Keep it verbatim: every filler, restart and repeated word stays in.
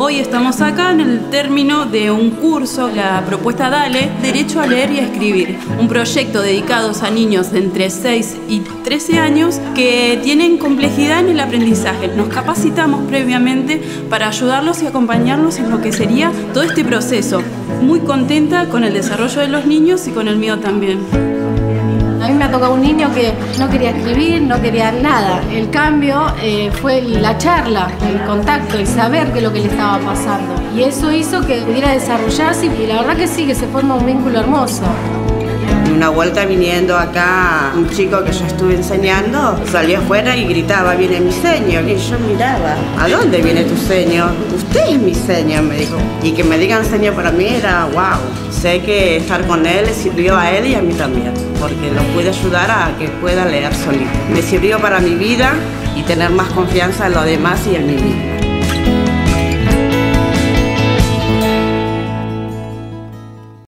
Hoy estamos acá en el término de un curso, la propuesta DALE, Derecho a Leer y a Escribir, un proyecto dedicado a niños de entre seis y trece años que tienen complejidad en el aprendizaje. Nos capacitamos previamente para ayudarlos y acompañarlos en lo que sería todo este proceso. Muy contenta con el desarrollo de los niños y con el mío también. A mí me ha tocado un niño que no quería escribir, no quería nada. El cambio eh, fue la charla, el contacto, el saber qué es lo que le estaba pasando. Y eso hizo que pudiera desarrollarse y la verdad que sí, que se forma un vínculo hermoso. Una vuelta viniendo acá, un chico que yo estuve enseñando salió afuera y gritaba, viene mi señor. Y yo miraba, ¿a dónde viene tu señor? Usted es mi señor, me dijo. Y que me digan señor para mí era wow. Sé que estar con él le sirvió a él y a mí también, porque lo pude ayudar a que pueda leer solito. Me sirvió para mi vida y tener más confianza en los demás y en mí misma.